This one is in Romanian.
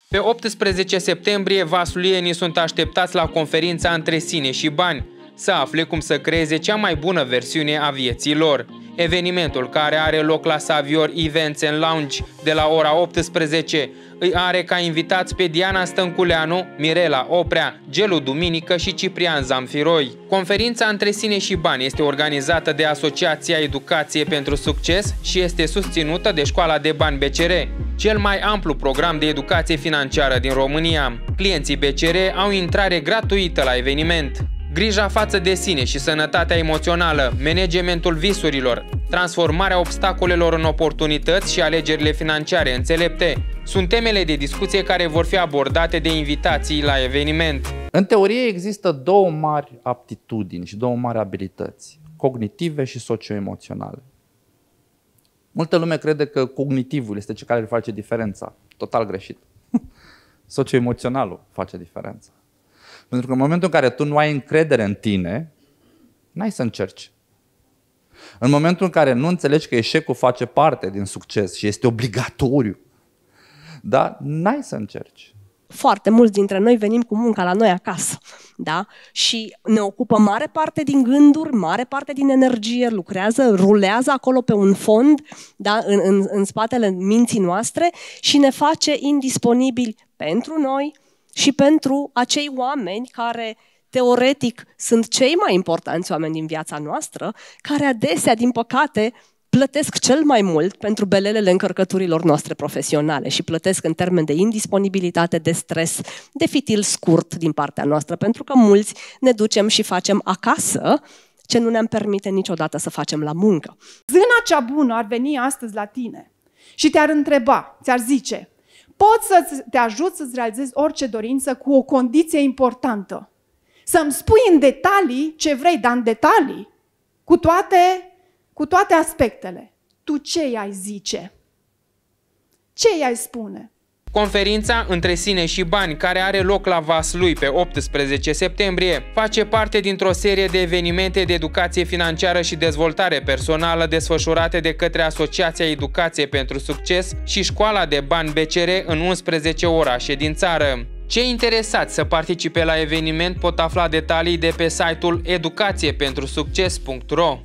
Pe 18 septembrie, vasluienii sunt așteptați la conferința Între sine și bani, să afle cum să creeze cea mai bună versiune a vieții lor. Evenimentul, care are loc la Savior Events and Lounge de la ora 18, îi are ca invitați pe Diana Stănculeanu, Mirela Oprea, Gelu Duminică și Ciprian Zamfiroi. Conferința Între sine și bani este organizată de Asociația Educație pentru Succes și este susținută de Școala de Bani BCR, cel mai amplu program de educație financiară din România. Clienții BCR au intrare gratuită la eveniment. Grija față de sine și sănătatea emoțională, managementul visurilor, transformarea obstacolelor în oportunități și alegerile financiare înțelepte sunt temele de discuție care vor fi abordate de invitații la eveniment. În teorie există două mari aptitudini și două mari abilități, cognitive și socioemoționale. Multă lume crede că cognitivul este cel care face diferența. Total greșit. Socioemoționalul face diferența. Pentru că în momentul în care tu nu ai încredere în tine, n-ai să încerci. În momentul în care nu înțelegi că eșecul face parte din succes și este obligatoriu, da? N-ai să încerci. Foarte mulți dintre noi venim cu munca la noi acasă, da? Și ne ocupă mare parte din gânduri, mare parte din energie, rulează acolo pe un fond, da? în spatele minții noastre și ne face indisponibili pentru noi și pentru acei oameni care, teoretic, sunt cei mai importanți oameni din viața noastră, care adesea, din păcate, plătesc cel mai mult pentru belelele încărcăturilor noastre profesionale și plătesc în termen de indisponibilitate, de stres, de fitil scurt din partea noastră, pentru că mulți ne ducem și facem acasă ce nu ne-am permite niciodată să facem la muncă. Zâna cea bună ar veni astăzi la tine și te-ar întreba, ți-ar zice: pot să te ajut să-ți realizezi orice dorință cu o condiție importantă. Să-mi spui în detalii ce vrei, dar în detalii, cu toate aspectele. Tu ce i-ai zice? Ce i-ai spune? Conferința Între sine și bani, care are loc la Vaslui pe 18 septembrie, face parte dintr-o serie de evenimente de educație financiară și dezvoltare personală desfășurate de către Asociația Educație pentru Succes și Școala de Bani BCR în 11 orașe din țară. Cei interesați să participe la eveniment pot afla detalii de pe site-ul educațiepentrsucces.ro.